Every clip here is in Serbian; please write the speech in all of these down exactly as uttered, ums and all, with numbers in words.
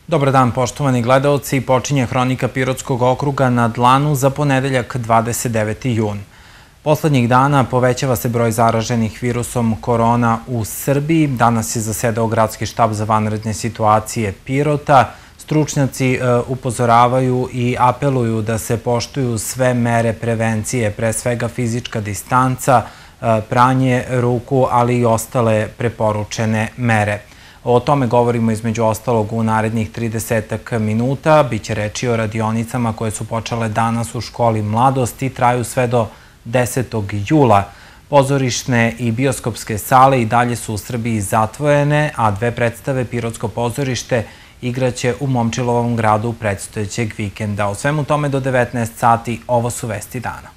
Dobar dan, poštovani gledaoci. Počinje Hronika Pirotskog okruga na dlanu za ponedeljak dvadeset deveti jun. Poslednjih dana povećava se broj zaraženih virusom korona u Srbiji. Danas je zasedao Gradski štab za vanredne situacije Pirota. Stručnjaci upozoravaju i apeluju da se poštuju sve mere prevencije, pre svega fizička distanca, pranje ruku, ali i ostale preporučene mere. O tome govorimo između ostalog u narednih tridesetak minuta. Biće reči o radionicama koje su počele danas u školi Mladost i traju sve do desetog jula. Pozorišne i bioskopske sale i dalje su u Srbiji zatvorene, a dve predstave Pirotsko pozorište igraće u Momčilovom gradu predstojećeg vikenda. O svemu tome do devetnaest sati, ovo su vesti dana.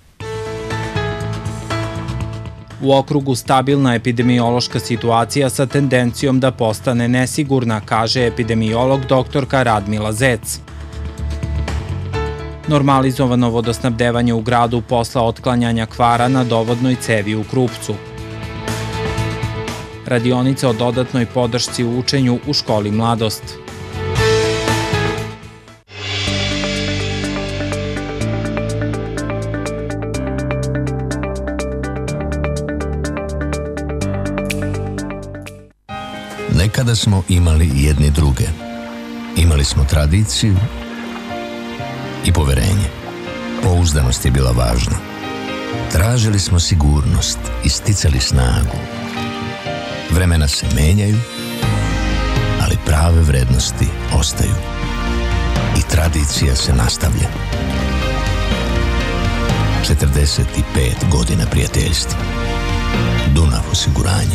U okrugu stabilna epidemiološka situacija sa tendencijom da postane nesigurna, kaže epidemiolog doktorka Radmila Zec. Normalizovano vodosnabdevanje u gradu posle otklanjanja kvara na dovodnoj cevi u Krupcu. Radionica o dodatnoj podršci u učenju u školi Mladost. Nekada smo imali jedni druge. Imali smo tradiciju i poverenje. Pouzdanost je bila važna. Tražili smo sigurnost i sticali snagu. Vremena se menjaju, ali prave vrednosti ostaju. I tradicija se nastavlja. četrdeset pet godina prijateljstva. Dunav osiguranje.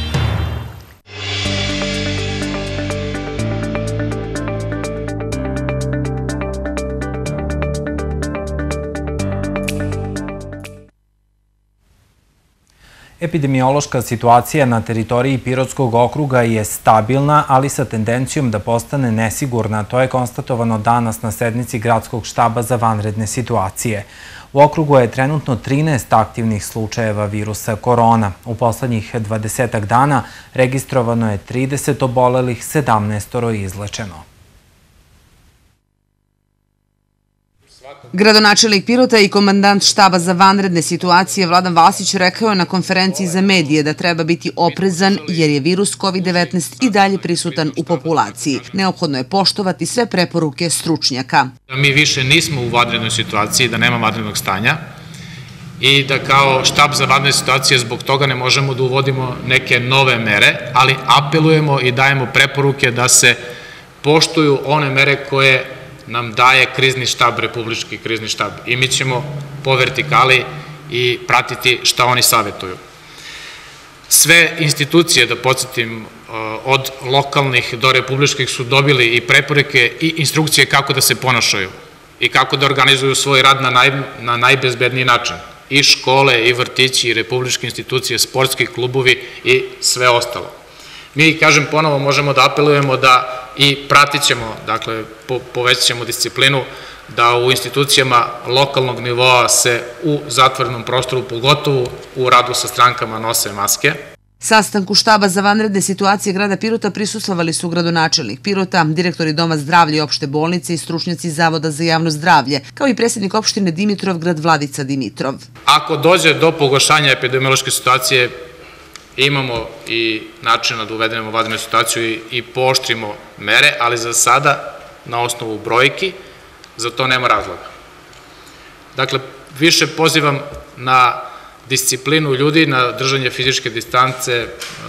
Epidemiološka situacija na teritoriji Pirotskog okruga je stabilna, ali sa tendencijom da postane nesigurna. To je konstatovano danas na sednici Gradskog štaba za vanredne situacije. U okrugu je trenutno trinaest aktivnih slučajeva virusa korona. U poslednjih dvadesetak dana registrovano je trideset obolelih, sedamnaest izlečeno. Gradonačelnik Pirota i komandant štaba za vanredne situacije Vladan Vasić rekao je na konferenciji za medije da treba biti oprezan jer je virus kovid devetnaest i dalje prisutan u populaciji. Neophodno je poštovati sve preporuke stručnjaka. Mi više nismo u vanrednoj situaciji, da nema vanrednog stanja i da kao štab za vanredne situacije zbog toga ne možemo da uvodimo neke nove mere, ali apelujemo i dajemo preporuke da se poštuju one mere koje nam daje krizni štab, republički krizni štab. I mi ćemo po vertikali i pratiti šta oni savjetuju. Sve institucije, da podsjetim, od lokalnih do republičkih su dobili i preporuke i instrukcije kako da se ponašaju i kako da organizuju svoj rad na najbezbedniji način. I škole, i vrtići, i republičke institucije, sportski klubovi i sve ostalo. Mi, kažem ponovo, možemo da apelujemo da i pratit ćemo, dakle, povećat ćemo disciplinu, da u institucijama lokalnog nivoa se u zatvorenom prostoru, pogotovo u radu sa strankama, nose maske. Sastanku štaba za vanredne situacije grada Pirota prisustvovali su gradonačelnik Pirota, direktori Doma zdravlja i opšte bolnice i stručnjaci Zavoda za javno zdravlje, kao i predsjednik opštine Dimitrovgrad Vladica Dimitrov. Ako dođe do pogoršanja epidemiološke situacije, imamo i načina da uvedemo vanrednu situaciju i pooštrimo mere, ali za sada, na osnovu brojki, za to nema razloga. Dakle, više pozivam na disciplinu ljudi, na držanje fizičke distance,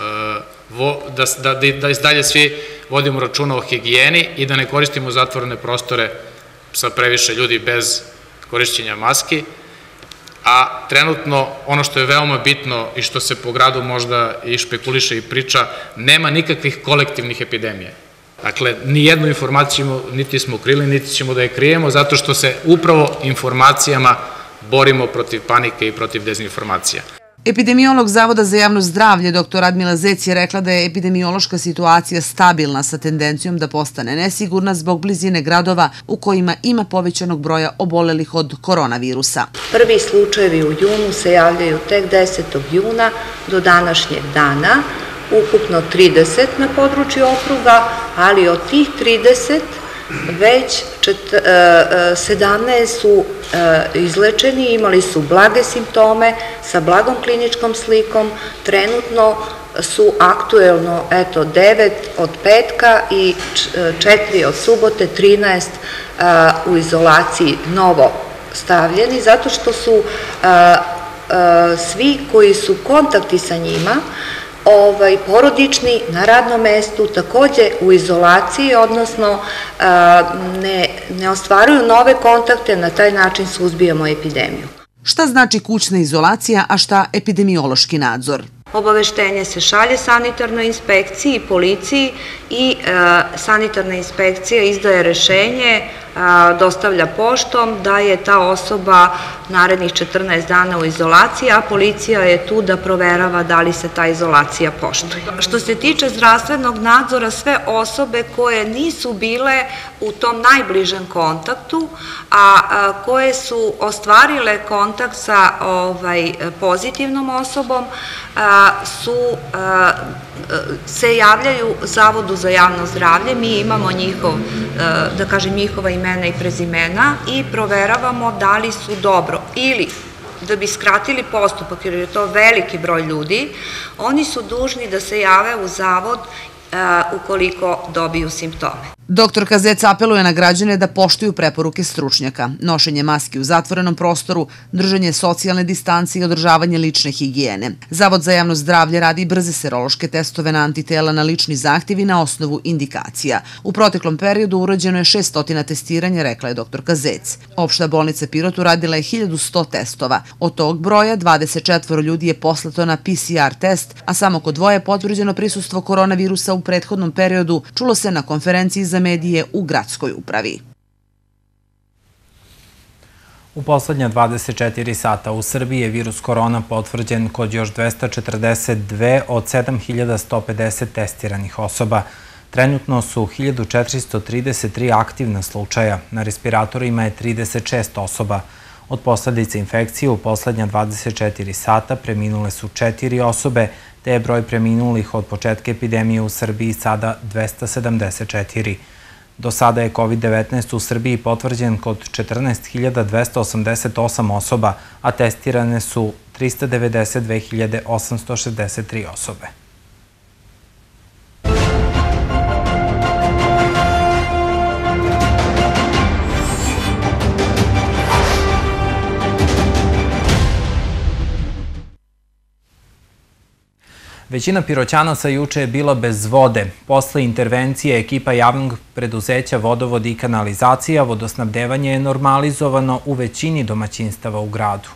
da dalje svi vodimo računa o higijeni i da ne koristimo zatvorene prostore sa previše ljudi bez korišćenja maski. A trenutno, ono što je veoma bitno i što se po gradu možda i špekuliše i priča, nema nikakvih kolektivnih epidemija. Dakle, nijednu informaciju niti smo krili, niti ćemo da je krijemo, zato što se upravo informacijama borimo protiv panike i protiv dezinformacija. Epidemiolog Zavoda za javno zdravlje doktor Radmila Zec je rekla da je epidemiološka situacija stabilna sa tendencijom da postane nesigurna zbog blizine gradova u kojima ima povećanog broja obolelih od koronavirusa. Prvi slučajevi u junu se javljaju tek desetog juna do današnjeg dana. ukupno trideset na području okruga, ali od tih trideset već sedamnaest su izlečeni, imali su blage simptome sa blagom kliničkom slikom, trenutno su aktuelno eto devet od petka i četiri od subote, trinaest u izolaciji novo stavljeni, zato što su svi koji su kontakti sa njima Ovaj, porodični na radnom mestu takođe u izolaciji, odnosno ne, ne ostvaruju nove kontakte, na taj način suzbijamo epidemiju. Šta znači kućna izolacija, a šta epidemiološki nadzor? Obaveštenje se šalje sanitarnoj inspekciji i policiji i sanitarna inspekcija izdaje rešenje, dostavlja poštom da je ta osoba narednih četrnaest dana u izolaciji, a policija je tu da proverava da li se ta izolacija poštuje. Što se tiče zdravstvenog nadzora, sve osobe koje nisu bile u tom najbližem kontaktu, a koje su ostvarile kontakt sa ovaj, pozitivnom osobom, su, se javljaju Zavodu za javno zdravlje, mi imamo njihov, da kažem, njihova imena i prezimena i proveravamo da li su dobro ili da bi skratili postupak, jer je to veliki broj ljudi, oni su dužni da se jave u Zavod ukoliko dobiju simptome. Doktor Kazec apeluje na građane da poštuju preporuke stručnjaka, nošenje maski u zatvorenom prostoru, držanje socijalne distance i održavanje lične higijene. Zavod za javno zdravlje radi brze serološke testove na antitela na lični zahtjev i na osnovu indikacija. U proteklom periodu urađeno je šessto testiranja, rekla je doktor Kazec. Opšta bolnica Pirot uradila je hiljadu sto testova. Od tog broja dvadeset četvoro ljudi je poslato na P C R test, a samo kod dvoje je potvrđeno prisustvo koronavirusa u prethodnom periodu, čulo se na konferenciji za medije u gradskoj upravi. U poslednja dvadeset četiri sata u Srbiji je virus korona potvrđen kod još dvesta četrdeset dve od sedam hiljada sto pedeset testiranih osoba. Trenutno su hiljadu četiristo trideset tri aktivna slučaja, na respiratorima je trideset šest osoba. Od posledica infekcije u poslednja dvadeset četiri sata preminule su četiri osobe, te je broj preminulih od početka epidemije u Srbiji sada dvesta sedamdeset četiri. Do sada je kovid devetnaest u Srbiji potvrđen kod četrnaest hiljada dvesta osamdeset osam osoba, a testirane su trista devedeset dve hiljade osamsto šezdeset tri osobe. Većina Piroćanaca juče je bila bez vode. Posle intervencije ekipa javnog preduzeća Vodovod i kanalizacija, vodosnabdevanje je normalizovano u većini domaćinstava u gradu.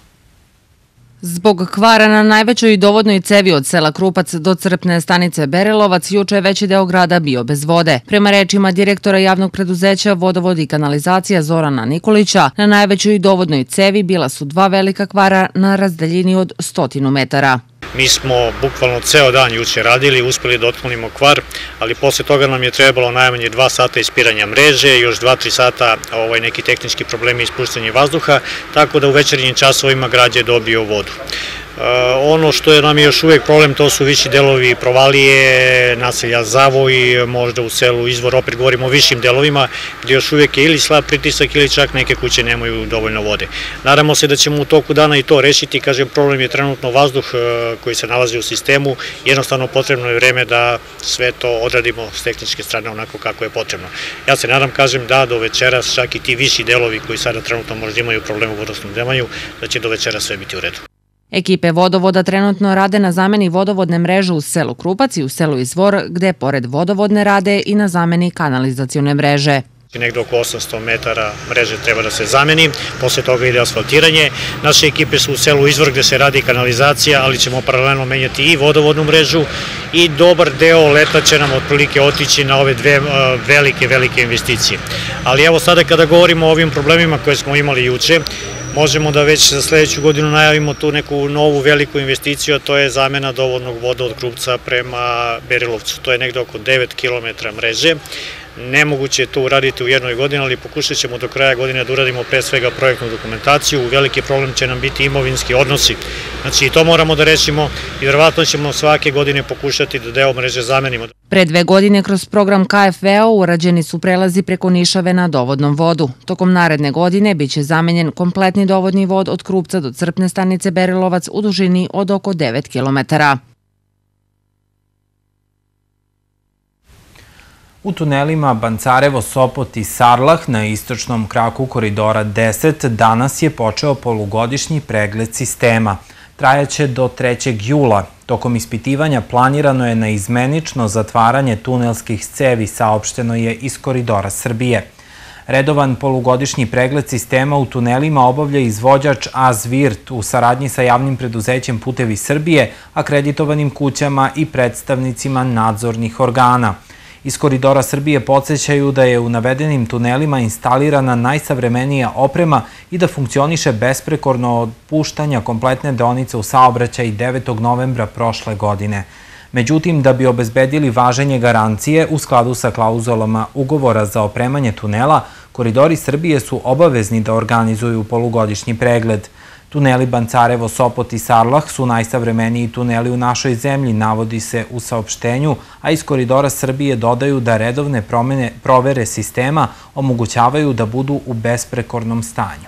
Zbog kvara na najvećoj dovodnoj cevi od sela Krupac do crpne stanice Berilovac, juče je veći deo grada bio bez vode. Prema rečima direktora javnog preduzeća Vodovod i kanalizacija Zorana Nikolića, na najvećoj dovodnoj cevi bila su dva velika kvara na razdaljini od stotinu metara. Mi smo bukvalno ceo dan juče radili, uspeli da otklonimo kvar, ali posle toga nam je trebalo najmanje dva sata ispiranja mreže, još dva do tri sata ovaj, neki tehnički problemi ispuštanja vazduha, tako da u večernjim časovima grad je dobio vodu. Ono što je nam još uvek problem, to su viši delovi provalije, naselja Zavoj, možda u selu Izvor, opet govorimo o višim delovima, gde još uvek je ili slab pritisak ili čak neke kuće nemaju dovoljno vode. Nadamo se da ćemo u toku dana i to rešiti, kažem, problem je trenutno vazduh koji se nalazi u sistemu, jednostavno potrebno je vreme da sve to odradimo s tehničke strane onako kako je potrebno. Ja se nadam, kažem, da do večeras čak i ti viši delovi koji sada trenutno možda imaju problem u vodosnabdevanju, da će do večera sve biti u redu. Ekipe vodovoda trenutno rade na zameni vodovodne mreže u selu Krupac i u selu Izvor, gde pored vodovodne rade i na zameni kanalizacione mreže. Negde oko osamsto metara mreže treba da se zameni, posle toga ide asfaltiranje. Naše ekipe su u selu Izvor gde se radi kanalizacija, ali ćemo paralelno menjati i vodovodnu mrežu i dobar deo leta će nam otprilike otići na ove dve velike, velike investicije. Ali evo sada kada govorimo o ovim problemima koje smo imali juče, možemo da već za sledeću godinu najavimo tu neku novu veliku investiciju, a to je zamena dovodnog voda od Krupca prema Berilovcu. To je negde oko devet kilometara mreže. Nemoguće je to uraditi u jednoj godini, ali pokušat ćemo do kraja godine da uradimo pre svega projektnu dokumentaciju. Veliki problem će nam biti imovinski odnosi. Znači i to moramo da rešimo i verovatno ćemo svake godine pokušati da deo mreže zamenimo. Pre dve godine kroz program K F V O urađeni su prelazi preko Nišave na dovodnom vodu. Tokom naredne godine biće zamenjen kompletni dovodni vod od Krupca do crpne stanice Berilovac u dužini od oko devet kilometara. U tunelima Bancarevo, Sopot i Sarlah na istočnom kraku koridora deset danas je počeo polugodišnji pregled sistema. Trajaće do trećeg jula. Tokom ispitivanja planirano je na izmenično zatvaranje tunelskih cevi, saopšteno je iz Koridora Srbije. Redovan polugodišnji pregled sistema u tunelima obavlja izvođač A Z Virt u saradnji sa javnim preduzećem Putevi Srbije, akreditovanim kućama i predstavnicima nadzornih organa. Iz Koridora Srbije podsjećaju da je u navedenim tunelima instalirana najsavremenija oprema i da funkcioniše besprekorno od puštanja kompletne deonice u saobraćaj devetog novembra prošle godine. Međutim, da bi obezbedili važenje garancije u skladu sa klauzulama ugovora za opremanje tunela, Koridori Srbije su obavezni da organizuju polugodišnji pregled. Tuneli Bancarevo, Sopot i Sarlah su najsavremeniji tuneli u našoj zemlji, navodi se u saopštenju, a iz Koridora Srbije dodaju da redovne promene provere sistema omogućavaju da budu u besprekornom stanju.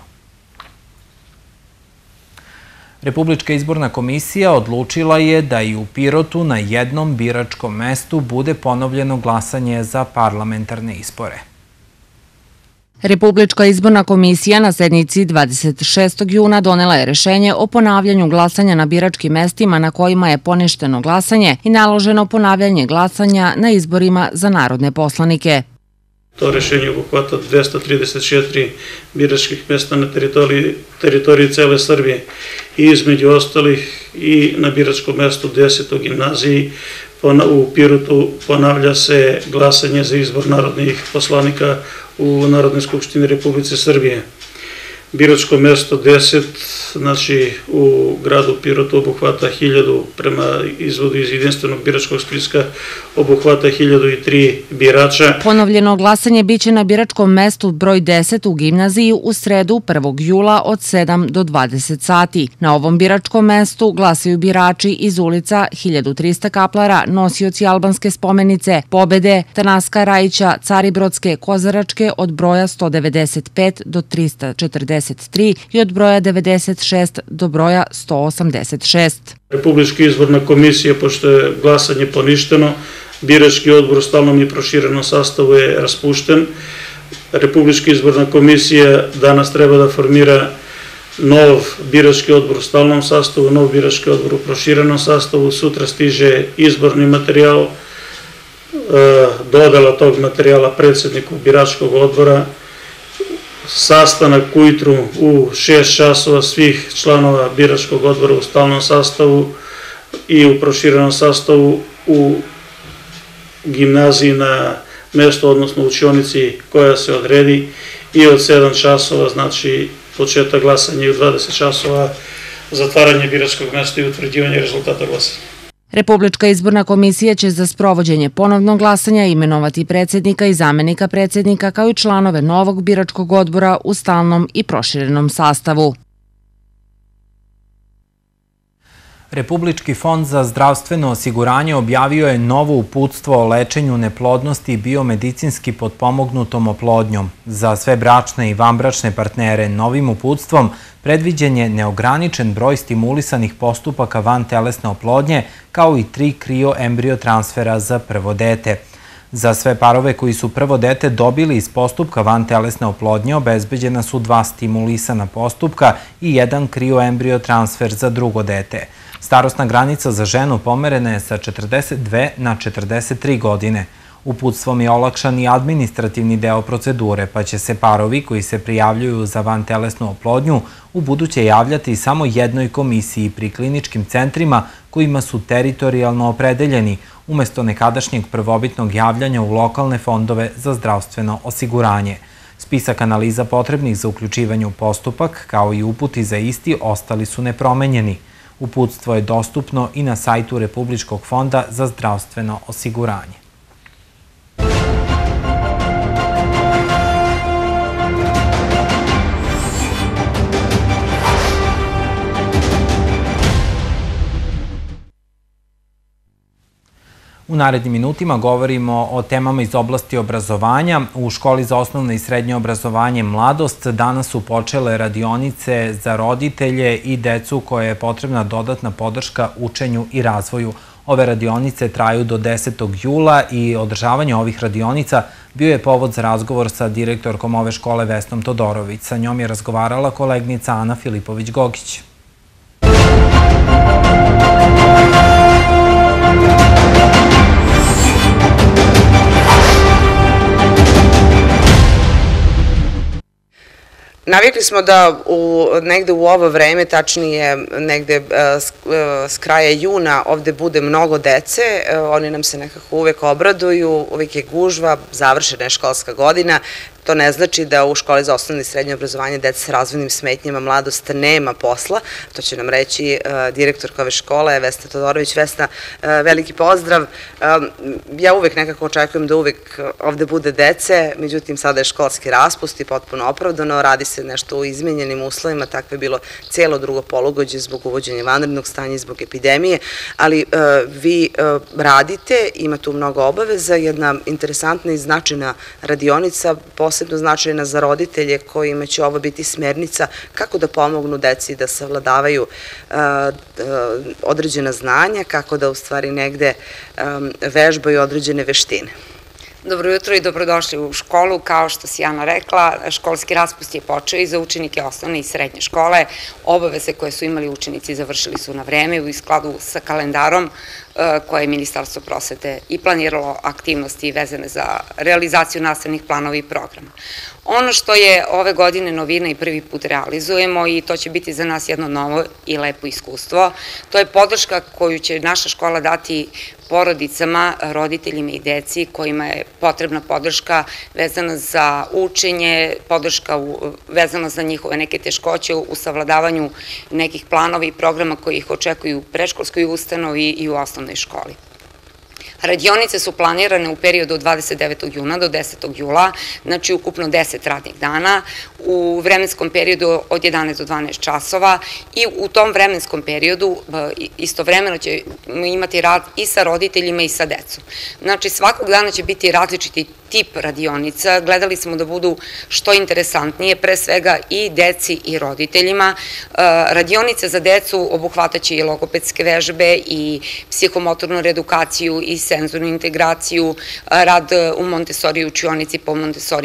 Republička izborna komisija odlučila je da i u Pirotu na jednom biračkom mestu bude ponovljeno glasanje za parlamentarne izbore. Republička izborna komisija na sednici dvadeset šestog juna donela je rešenje o ponavljanju glasanja na biračkim mestima na kojima je poništeno glasanje i naloženo ponavljanje glasanja na izborima za narodne poslanike. To rešenje obuhvata dvesta trideset četiri biračkih mesta na teritoriji cele Srbije i između ostalih i na biračkom mestu deset u gimnaziji u Pirotu ponavlja se glasanje za izbor narodnih poslanika u Narodnoj skupštini Republike Srbije. Biračko mesto deset, znači u gradu Pirotu obuhvata hiljadu, prema izvodu iz jedinstvenog biračkog spiska, obuhvata hiljadu i tri birača. Ponovljeno glasanje biće na biračkom mestu broj deset u gimnaziji u sredu prvog jula od sedam do dvadeset sati. Na ovom biračkom mestu glasaju birači iz ulica hiljadu trista Kaplara, nosioci albanske spomenice, Pobede, Tanaska Rajića, Caribrodske, Kozaračke od broja sto devedeset pet do trista četrdeset tri i od broja devedeset šest do broja sto osamdeset šest. Republička izborna komisija, pošto je glasanje poništeno, birački odbor u stalnom i proširenom sastavu je raspušten. Republička izborna komisija danas treba da formira nov birački odbor u stalnom sastavu, nov birački odbor u proširenom sastavu. Sutra stiže izborni materijal, dodala tog materijala predsjedniku biračkog odbora, sastanak ujutru u šest časova svih članova biračkog odbora u stalnom sastavu i u proširenom sastavu u gimnaziji na mesto, odnosno učionici koja se odredi, i od sedam časova, znači početak glasanja, i u dvadeset časova zatvaranje biračkog mesta i utvrđivanje rezultata glasanja. Republička izborna komisija će za sprovođenje ponovnog glasanja imenovati predsjednika i zamenika predsjednika kao i članove novog biračkog odbora u stalnom i proširenom sastavu. Republički fond za zdravstveno osiguranje objavio je novo uputstvo o lečenju neplodnosti biomedicinski potpomognutom oplodnjom. Za sve bračne i vanbračne partnere novim uputstvom predviđen je neograničen broj stimulisanih postupaka vantelesne oplodnje, kao i tri krioembrio transfera za prvo dete. Za sve parove koji su prvo dete dobili iz postupka vantelesne oplodnje obezbeđena su dva stimulisana postupka i jedan krioembrio transfer za drugo dete. Starosna granica za ženu pomerena je sa četrdeset dve na četrdeset tri godine. Uputstvom je olakšan i administrativni deo procedure, pa će se parovi koji se prijavljuju za vantelesnu oplodnju u buduće javljati samo jednoj komisiji pri kliničkim centrima kojima su teritorijalno opredeljeni, umesto nekadašnjeg prvobitnog javljanja u lokalne fondove za zdravstveno osiguranje. Spisak analiza potrebnih za uključivanje u postupak, kao i uputi za isti, ostali su nepromenjeni. Uputstvo je dostupno i na sajtu Republičkog fonda za zdravstveno osiguranje. U narednim minutima govorimo o temama iz oblasti obrazovanja. U školi za osnovno i srednje obrazovanje Mladost danas su počele radionice za roditelje i decu koje je potrebna dodatna podrška učenju i razvoju. Ove radionice traju do desetog jula i održavanje ovih radionica bio je povod za razgovor sa direktorkom ove škole Vesnom Todorović. Sa njom je razgovarala kolegnica Ana Filipović-Gogić. Navikli smo da negde u ovo vreme, tačnije negde s kraja juna, ovde bude mnogo dece. Oni nam se nekako uvek obraduju, uvek je gužva, završena je školska godina. To ne znači da u školi za osnovno i srednje obrazovanje dece sa razvojnim smetnjama Mladost nema posla. To će nam reći direktorka ove škole, Vesna Todorović. Vesna, veliki pozdrav. Ja uvek nekako očekujem da uvek ovde bude dece, međutim sada je školski raspust i potpuno opravdano. Radi se nešto u izmenjenim uslovima, takve je bilo cijelo drugo polugođe zbog uvođenja vanrednog stanja i zbog epidemije, ali vi radite, ima tu mnogo obaveza, jedna interesantna i značajna radionica, posebno značajna za roditelje kojima će ovo biti smernica kako da pomognu deci da savladavaju određena znanja, kako da u stvari negde vežbaju određene veštine. Dobro jutro i dobrodošli u školu. Kao što si Ana rekla, školski raspust je počeo i za učenike osnovne i srednje škole. Obaveze koje su imali učenici završili su na vreme u skladu sa kalendarom koje je Ministarstvo prosvete i planiralo aktivnosti vezane za realizaciju nastavnih planova i programa. Ono što je ove godine novina i prvi put realizujemo i to će biti za nas jedno novo i lepo iskustvo, to je podrška koju će naša škola dati porodicama, roditeljima i deci kojima je potrebna podrška vezana za učenje, podrška vezana za njihove neke teškoće u savladavanju nekih planova i programa koji ih očekuju u predškolskoj ustanovi i u osnovnoj školi. Radionice su planirane u periodu od dvadeset devetog juna do desetog jula, znači ukupno deset radnih dana, u vremenskom periodu od jedanaest do dvanaest časova i u tom vremenskom periodu istovremeno ćemo imati rad i sa roditeljima i sa decom. Znači svakog dana će biti različiti tip radionica, gledali smo da budu što interesantnije, pre svega i deci i roditeljima. Radionice za decu obuhvataće i logopedske vežbe i psihomotornu reedukaciju i senzornu integraciju, rad u Montessori učionici po Montessori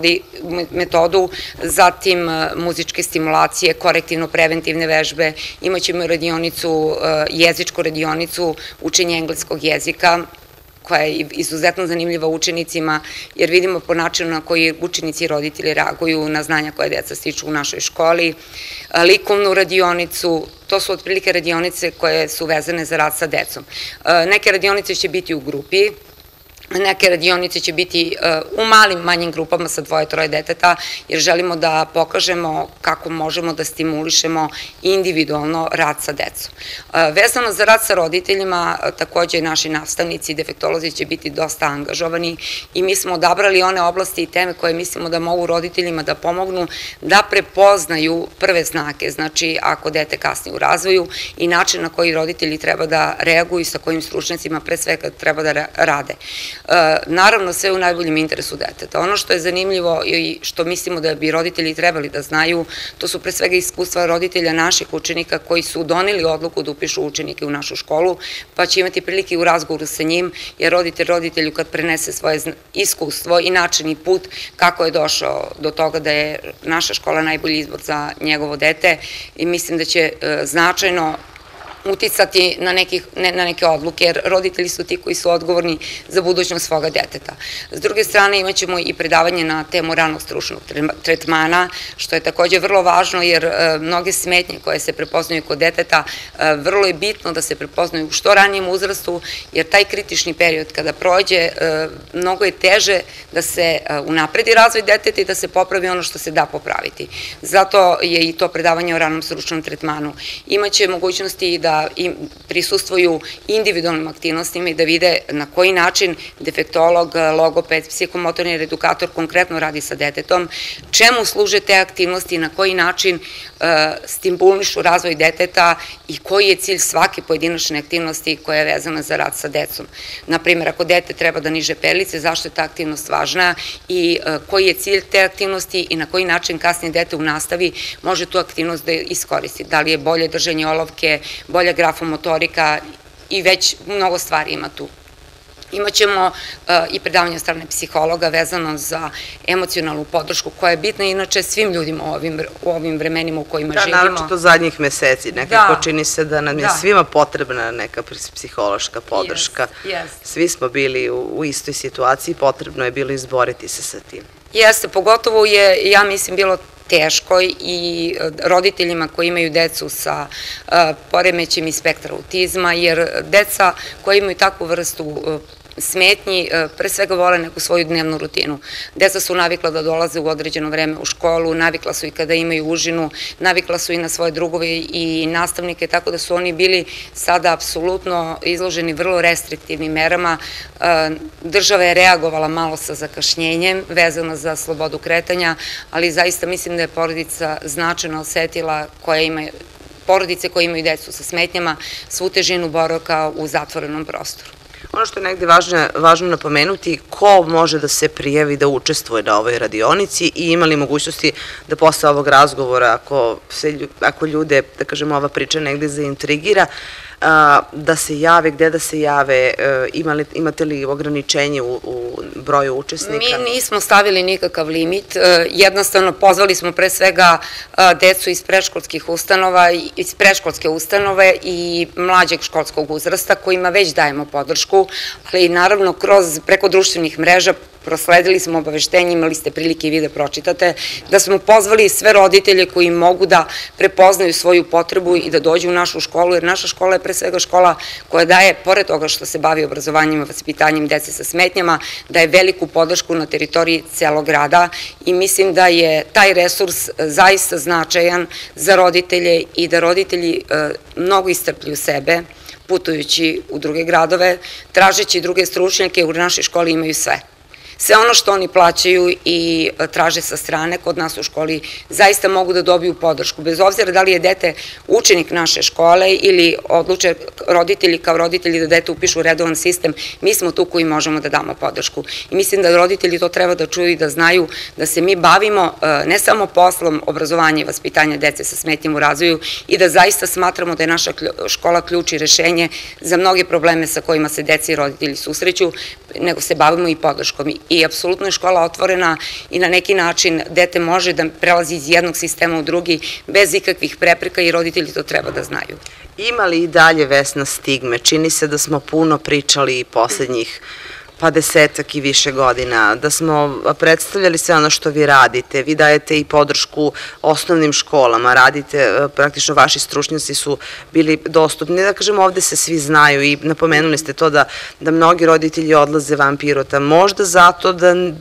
metodu, zatim muzičke stimulacije, korektivno-preventivne vežbe, imaćemo radionicu, jezičku radionicu, učenje engleskog jezika, koja je izuzetno zanimljiva učenicima, jer vidimo po načinu na koji učenici i roditelji reaguju na znanja koje deca stiču u našoj školi, likovnu radionicu, to su otprilike radionice koje su vezane za rad sa decom. Neke radionice će biti u grupi, neke radionice će biti u malim, manjim grupama sa dvoje, troje deteta, jer želimo da pokažemo kako možemo da stimulišemo individualno rad sa decom. Vezano za rad sa roditeljima, takođe naši nastavnici i defektolozi će biti dosta angažovani i mi smo odabrali one oblasti i teme koje mislimo da mogu roditeljima da pomognu da prepoznaju prve znake, znači ako dete kasni u razvoju i način na koji roditelji treba da reaguju i sa kojim stručnjacima pre svega treba da rade. Naravno, sve u najboljem interesu deteta. Ono što je zanimljivo i što mislimo da bi roditelji trebali da znaju, to su pre svega iskustva roditelja naših učenika koji su doneli odluku da upišu učenike u našu školu, pa će imati prilike u razgovoru sa njim, jer roditelj roditelju kad prenese svoje iskustvo i način i put kako je došao do toga da je naša škola najbolji izbor za njegovo dete i mislim da će značajno uticati na neke odluke, jer roditelji su ti koji su odgovorni za budućnost svoga deteta. S druge strane, imat ćemo i predavanje na temu ranog stručnog tretmana, što je takođe vrlo važno, jer mnoge smetnje koje se prepoznaju kod deteta, vrlo je bitno da se prepoznaju u što ranijem uzrastu, jer taj kritični period kada prođe, mnogo je teže da se unapredi razvoj deteta i da se popravi ono što se da popraviti. Zato je i to predavanje o ranom stručnom tretmanu. Imaće mogućnosti da da prisustvuju individualnim aktivnostima i da vide na koji način defektolog, logoped, psihomotorni edukator konkretno radi sa detetom, čemu služe te aktivnosti, na koji način stimulišu razvoj deteta i koji je cilj svake pojedinačne aktivnosti koja je vezana za rad sa decom. Naprimjer, ako dete treba da niže perlice, zašto je ta aktivnost važna i koji je cilj te aktivnosti i na koji način kasnije dete u nastavi može tu aktivnost da iskoristi. Da li je bolje držanje olovke, bolja grafomotorika i već mnogo stvari ima tu. Imaćemo i predavanje od strane psihologa vezano za emocionalnu podršku koja je bitna inače svim ljudima u ovim vremenima u kojima živimo. Da, naročito zadnjih meseci. Nekako čini se da nam je svima potrebna neka psihološka podrška. Svi smo bili u istoj situaciji, potrebno je bilo izboriti se sa tim. Jeste, pogotovo je, ja mislim, bilo teško i roditeljima koji imaju decu sa poremećajem iz spektra autizma, jer deca koji imaju takvu vrstu smetnji pre svega vole neku svoju dnevnu rutinu. Deca su navikla da dolaze u određeno vreme u školu, navikla su i kada imaju užinu, navikla su i na svoje drugove i nastavnike, tako da su oni bili sada apsolutno izloženi vrlo restriktivnim merama. Država je reagovala malo sa zakašnjenjem vezano za slobodu kretanja, ali zaista mislim da je porodica značajno osetila koja ima porodice koje imaju decu sa smetnjama svu težinu boravka u zatvorenom prostoru. Ono što je negde važno napomenuti, ko može da se prijavi da učestvuje na ovoj radionici i ima li mogućnosti da posle ovog razgovora, ako ljude, da kažemo, ova priča negde zaintrigira, da se jave, gde da se jave, imate li ograničenje u broju učesnika? Mi nismo stavili nikakav limit, jednostavno pozvali smo pre svega decu iz predškolskih ustanova, iz predškolske ustanove i mlađeg školskog uzrasta kojima već dajemo podršku, ali naravno kroz preko društvenih mreža prosledili smo obaveštenje, imali ste prilike i vi da pročitate, da smo pozvali sve roditelje koji mogu da prepoznaju svoju potrebu i da dođu u našu školu, jer naša škola je pre svega škola koja daje, pored toga što se bavi obrazovanjem i vaspitanjem dece sa smetnjama, daje veliku podršku na teritoriji celog grada i mislim da je taj resurs zaista značajan za roditelje i da roditelji mnogo istrpljuju sebe, putujući u druge gradove, tražeći druge stručnjake, u našoj školi imaju sve. Sve ono što oni plaćaju i traže sa strane kod nas u školi zaista mogu da dobiju podršku. Bez obzira da li je dete učenik naše škole ili odluče roditelji kao roditelji da dete upišu u redovan sistem, mi smo tu koji možemo da damo podršku. I mislim da roditelji to treba da čuju i da znaju da se mi bavimo ne samo poslom obrazovanja i vaspitanja dece sa smetnjama u razvoju i da zaista smatramo da je naša škola ključ i rešenje za mnoge probleme sa kojima se deca i roditelji susreću, nego se bavimo i podrškom. I apsolutno je škola otvorena i na neki način dete može da prelazi iz jednog sistema u drugi bez ikakvih prepreka i roditelji to treba da znaju. Ima li i dalje, Vesna, stigme? Čini se da smo puno pričali poslednjih pa desetak i više godina, da smo predstavljali sve ono što vi radite, vi dajete i podršku osnovnim školama, radite, praktično vaši stručnjaci su bili dostupni, da kažemo ovde se svi znaju i napomenuli ste to da mnogi roditelji odlaze van Pirota, možda zato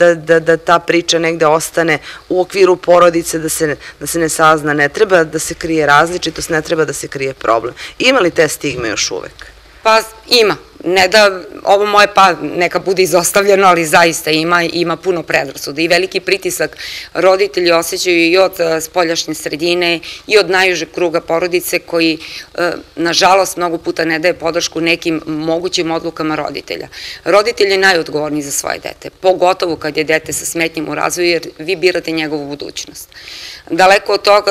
da ta priča negde ostane u okviru porodice, da se ne sazna, ne treba da se krije različitost, ne treba da se krije problem. Ima li te stigme još uvek? Pa ima. Ne da ovo moje pa neka bude izostavljeno, ali zaista ima, ima puno predrasuda i veliki pritisak roditelji osjećaju i od spoljašnje sredine i od najužeg kruga porodice koji, nažalost, mnogo puta ne daje podršku nekim mogućim odlukama roditelja. Roditelj je najodgovorniji za svoje dete, pogotovo kad je dete sa smetnjom u razvoju, jer vi birate njegovu budućnost. Daleko od toga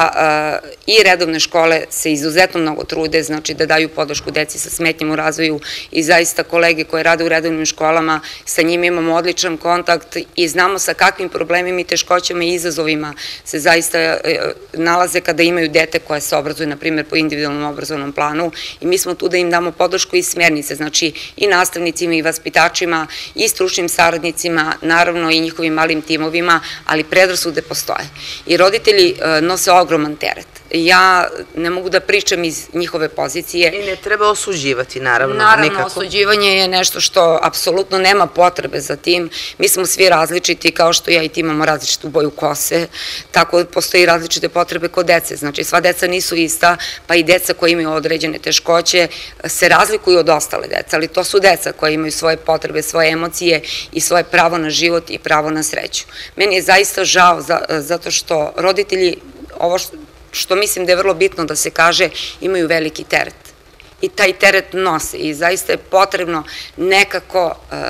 da i redovne škole se izuzetno mnogo trude, znači da daju podršku deci sa smetnjom u razvoju i zaista kolege koje rade u redovnim školama, sa njima imamo odličan kontakt i znamo sa kakvim problemima i teškoćama i izazovima se zaista nalaze kada imaju dete koje se obrazuje, na primjer, po individualnom obrazovnom planu i mi smo tu da im damo podršku i smjernice, znači i nastavnicima i vaspitačima i stručnim saradnicima, naravno i njihovim malim timovima, ali predrasude postoje. I roditelji nose ogroman teret. ja ne mogu da pričam iz njihove pozicije. I ne treba osuđivati, naravno, nikako. nikako. Naravno, osuđivanje je nešto što apsolutno nema potrebe za tim. Mi smo svi različiti, kao što ja i ti imamo različitu boju kose, tako postoji različite potrebe kod dece. Znači, sva deca nisu ista, pa i deca koja imaju određene teškoće se razlikuju od ostale deca, ali to su deca koja imaju svoje potrebe, svoje emocije i svoje pravo na život i pravo na sreću. Meni je zaista žao zato što roditelji, ovo što mislim da je vrlo bitno da se kaže, imaju veliki teret. I taj teret nose i zaista je potrebno nekako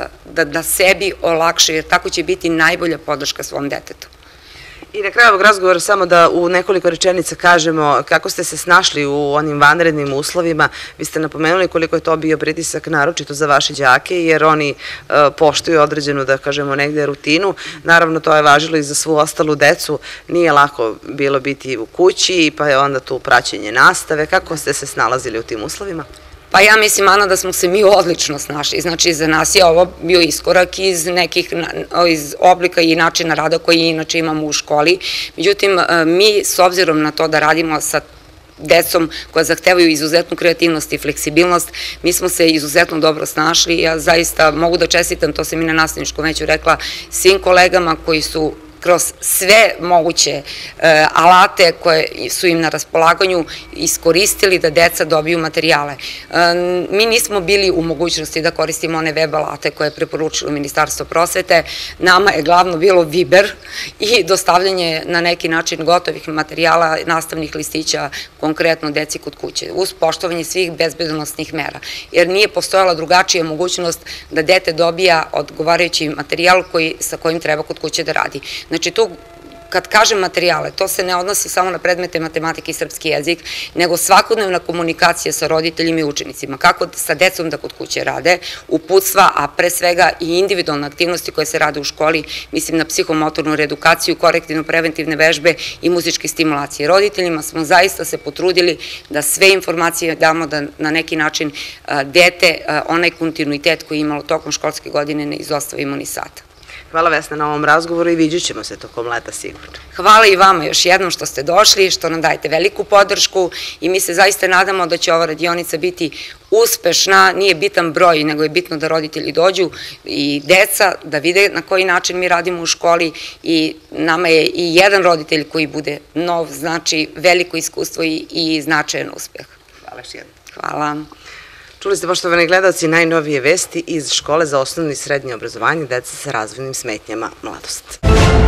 da sebi olakše, jer tako će biti najbolja podrška svom detetu. I na kraju ovog razgovora samo da u nekoliko rečenica kažemo kako ste se snašli u onim vanrednim uslovima. Vi ste napomenuli koliko je to bio pritisak naročito za vaše đake, jer oni poštuju određenu, da kažemo, negde rutinu. Naravno, to je važilo i za svu ostalu decu. Nije lako bilo biti u kući, pa je onda tu praćenje nastave. Kako ste se snalazili u tim uslovima? Pa ja mislim, Ana, da smo se mi odlično snašli. Znači, za nas je ovo bio iskorak iz nekih oblika i načina rada koji inače imamo u školi. Međutim, mi, s obzirom na to da radimo sa decom koja zahtevaju izuzetnu kreativnost i fleksibilnost, mi smo se izuzetno dobro snašli. Ja zaista mogu da čestitam, to sam i na nastavničkom veću rekla, svim kolegama koji su kroz sve moguće alate koje su im na raspolaganju iskoristili da deca dobiju materijale. Mi nismo bili u mogućnosti da koristimo one web alate koje je preporučilo Ministarstvo prosvete. Nama je glavno bilo Viber i dostavljanje na neki način gotovih materijala, nastavnih listića, konkretno deci kod kuće, uz poštovanje svih bezbednosnih mera. Jer nije postojala drugačija mogućnost da dete dobija odgovarajući materijal sa kojim treba kod kuće da radi. Znači, tu, kad kažem materijale, to se ne odnosi samo na predmete matematike i srpski jezik, nego svakodnevna komunikacija sa roditeljima i učenicima, kako sa decom da kod kuće rade, uputstva, a pre svega i individualne aktivnosti koje se rade u školi, mislim na psihomotornu reedukaciju, korektivno-preventivne vežbe i muzičke stimulacije. Roditeljima smo zaista se potrudili da sve informacije damo, da na neki način dete, onaj kontinuitet koji je imalo tokom školske godine, ne izostavimo ni sada. Hvala, Vesna, na ovom razgovoru i vidjet ćemo se tokom leta sigurno. Hvala i vama još jednom što ste došli, što nam dajete veliku podršku i mi se zaista nadamo da će ova radionica biti uspešna. Nije bitan broj, nego je bitno da roditelji dođu i deca da vide na koji način mi radimo u školi i nama je i jedan roditelj koji bude nov, znači veliko iskustvo i značajan uspeh. Hvala još jednom. Hvala. Čuli ste, poštovani gledalci, najnovije vesti iz Škole za osnovno i srednje obrazovanje dece sa razvojnim smetnjama Mladost.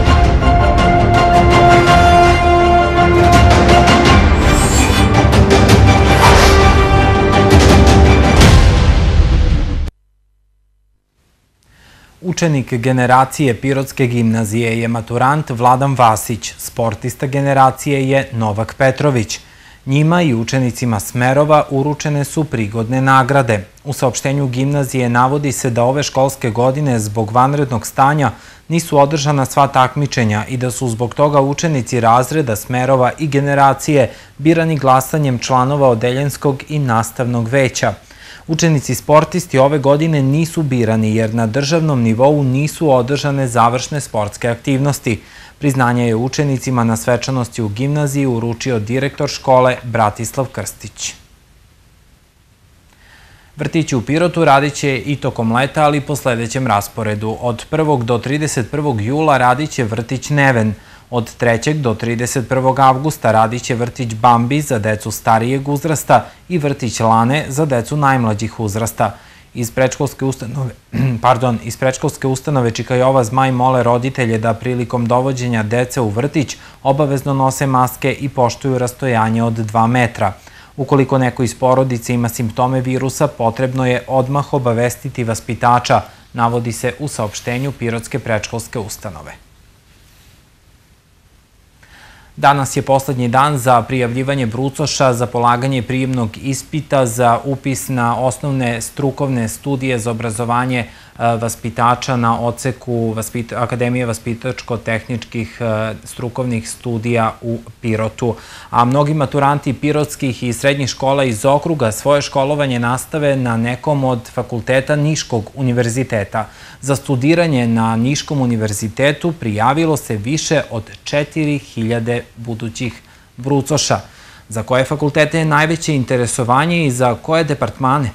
Učenik generacije Pirotske gimnazije je maturant Vladan Vasić, sportista generacije je Novak Petrović. Njima i učenicima smerova uručene su prigodne nagrade. U saopštenju gimnazije navodi se da ove školske godine zbog vanrednog stanja nisu održana sva takmičenja i da su zbog toga učenici razreda, smerova i generacije birani glasanjem članova odeljenskog i nastavnog veća. Učenici sportisti ove godine nisu birani jer na državnom nivou nisu održane završne sportske aktivnosti. Priznanje je učenicima na svečanosti u gimnaziji uručio direktor škole Bratislav Krstić. Vrtići u Pirotu radit će i tokom leta, ali po sledećem rasporedu. Od prvog do trideset prvog jula radit će vrtić Neven. Od trećeg do trideset prvog avgusta radit će vrtić Bambi za decu starijeg uzrasta i vrtić Lane za decu najmlađih uzrasta. Iz predškolske ustanove, pardon, iz predškolske ustanove Čika Jova Zmaj mole roditelje da prilikom dovođenja dece u vrtić obavezno nose maske i poštuju rastojanje od dva metra. Ukoliko neko iz porodice ima simptome virusa, potrebno je odmah obavestiti vaspitača, navodi se u saopštenju Pirotske predškolske ustanove. Danas je poslednji dan za prijavljivanje brucoša za polaganje prijemnog ispita za upis na osnovne strukovne studije za obrazovanje vaspitača na odseku Akademije vaspitačko-tehničkih strukovnih studija u Pirotu. A mnogi maturanti pirotskih i srednjih škola iz okruga svoje školovanje nastave na nekom od fakulteta Niškog univerziteta. Za studiranje na Niškom univerzitetu prijavilo se više od četiri hiljade budućih brucoša. Za koje fakultete je najveće interesovanje i za koje departmane?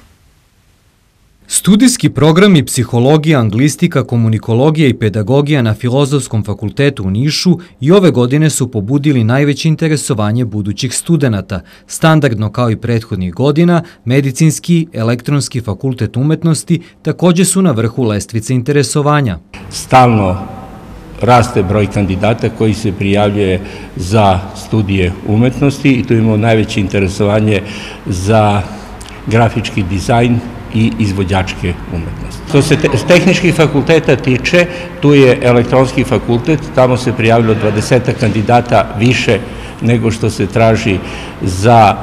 Studijski programi psihologija, anglistika, komunikologija i pedagogija na Filozofskom fakultetu u Nišu i ove godine su pobudili najveće interesovanje budućih studenata. Standardno kao i prethodnih godina, medicinski, elektronski fakultet umetnosti također su na vrhu lestvice interesovanja. Stalno raste broj kandidata koji se prijavljuje za studije umetnosti i tu imamo najveće interesovanje za grafički dizajn i izvođačke umetnosti. Što se tehničkih fakulteta tiče, tu je elektronski fakultet, tamo se prijavilo dvadeset kandidata više nego što se traži za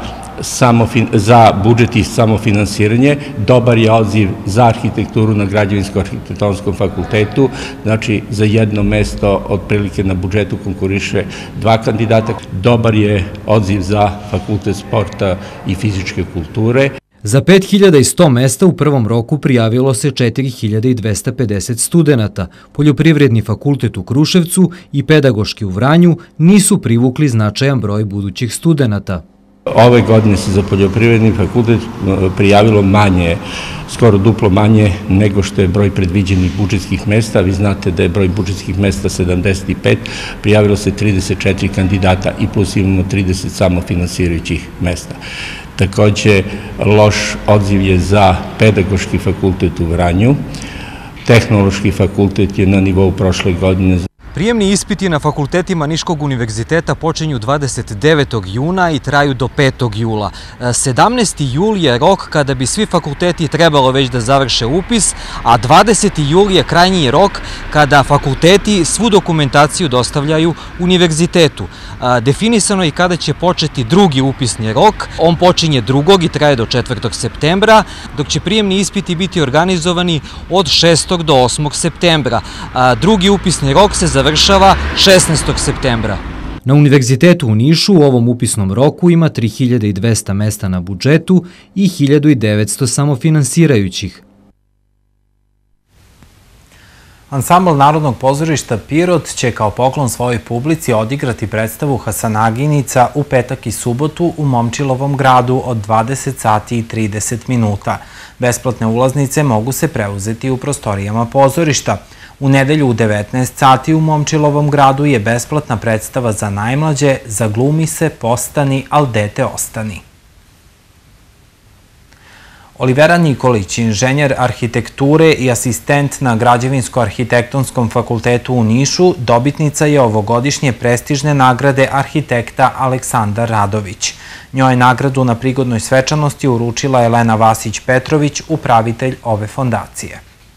za budžet i samofinansiranje. Dobar je odziv za arhitekturu na Građevinsko-arhitektonskom fakultetu, znači za jedno mesto otprilike na budžetu konkuriše dva kandidata. Dobar je odziv za fakultet sporta i fizičke kulture. Za pet hiljada sto mesta u prvom roku prijavilo se četiri hiljade dvesta pedeset studenata. Poljoprivredni fakultet u Kruševcu i pedagoški u Vranju nisu privukli značajan broj budućih studenata. Ove godine se za poljoprivredni fakultet prijavilo manje, skoro duplo manje nego što je broj predviđenih budžetskih mesta. Vi znate da je broj budžetskih mesta sedamdeset pet, prijavilo se trideset četiri kandidata i plus imamo trideset samofinansirajućih mesta. Također, loš odziv je za pedagoški fakultet u Vranju. Tehnološki fakultet je na nivou prošle godine. Prijemni ispiti na fakultetima Niškog univerziteta počinju dvadeset devetog juna i traju do petog jula. sedamnaesti jul je rok kada bi svi fakulteti trebalo već da završe upis, a dvadeseti jul je krajnji rok kada fakulteti svu dokumentaciju dostavljaju univerzitetu. Definisano je i kada će početi drugi upisni rok. On počinje drugog i traje do četvrtog septembra, dok će prijemni ispiti biti organizovani od šestog do osmog septembra. Drugi upisni rok se završava šesnaestog septembra. Na Univerzitetu u Nišu u ovom upisnom roku ima tri hiljade dvesta mesta na budžetu i hiljadu devetsto samofinansirajućih. Ansambl Narodnog pozorišta Pirot će kao poklon svojoj publici odigrati predstavu Hasanaginica u petak i subotu u Momčilovom gradu od dvadeset sati i trideset minuta. Besplatne ulaznice mogu se preuzeti u prostorijama pozorišta. U nedelju u devetnaest sati u Momčilovom gradu je besplatna predstava za najmlađe Zaglumi se, postani, al dete ostani. Olivera Nikolić, inženjer arhitekture i asistent na Građevinsko-arhitektonskom fakultetu u Nišu, dobitnica je ovogodišnje prestižne nagrade arhitekta Aleksandar Radović. Njoj je nagradu na prigodnoj svečanosti uručila Elena Vasić-Petrović, upravitelj ove fondacije.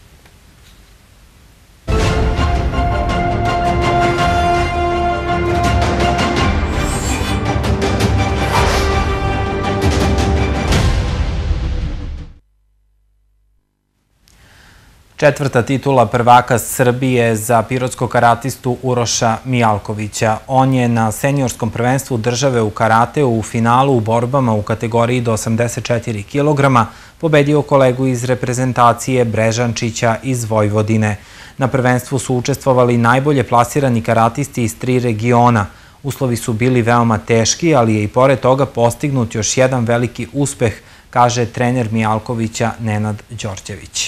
Četvrta titula prvaka Srbije za pirotskog karatistu Uroša Mijalkovića. On je na seniorskom prvenstvu države u karateu u finalu u borbama u kategoriji do osamdeset četiri kilograma pobedio kolegu iz reprezentacije Brežančića iz Vojvodine. Na prvenstvu su učestvovali najbolje plasirani karatisti iz tri regiona. Uslovi su bili veoma teški, ali je i pored toga postignut još jedan veliki uspeh, kaže trener Mijalkovića Nenad Đorđević.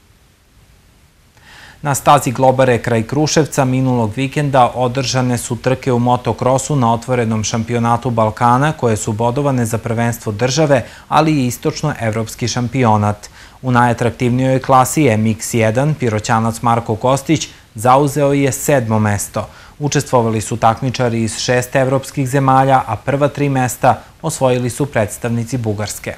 Na stazi Globare kraj Kruševca minulog vikenda održane su trke u motokrosu na otvorenom šampionatu Balkana koje su bodovane za prvenstvo države, ali i istočno-evropski šampionat. U najatraktivnijoj klasi M X jedan Piroćanac Marko Kostić zauzeo je sedmo mesto. Učestvovali su takmičari iz šest evropskih zemalja, a prva tri mesta osvojili su predstavnici Bugarske.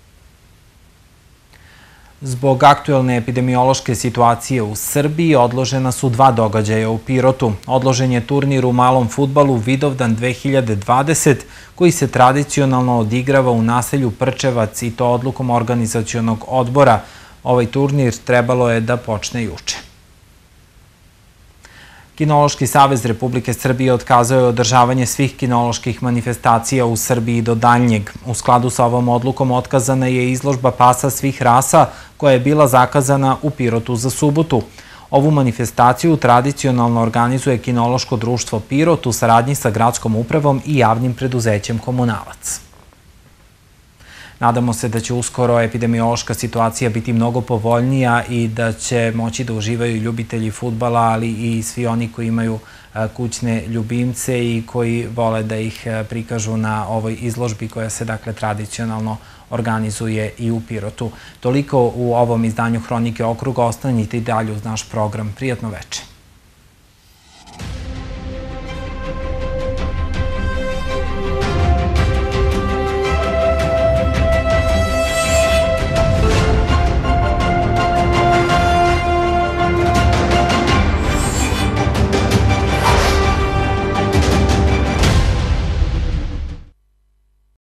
Zbog aktuelne epidemiološke situacije u Srbiji odložena su dva događaja u Pirotu. Odložen je turnir u malom fudbalu Vidovdan dve hiljade dvadeset, koji se tradicionalno odigrava u naselju Prčevac i to odlukom organizacionog odbora. Ovaj turnir trebalo je da počne juče. Kinološki savez Republike Srbije otkazao je održavanje svih kinoloških manifestacija u Srbiji do daljnjeg. U skladu sa ovom odlukom otkazana je izložba pasa svih rasa koja je bila zakazana u Pirotu za subotu. Ovu manifestaciju tradicionalno organizuje Kinološko društvo Pirot u saradnji sa gradskom upravom i javnim preduzećem Komunalac. Nadamo se da će uskoro epidemiološka situacija biti mnogo povoljnija i da će moći da uživaju ljubitelji fudbala, ali i svi oni koji imaju kućne ljubimce i koji vole da ih prikažu na ovoj izložbi koja se dakle tradicionalno organizuje i u Pirotu. Toliko u ovom izdanju Hronike okruga. Ostanite i dalje uz naš program. Prijatno veče.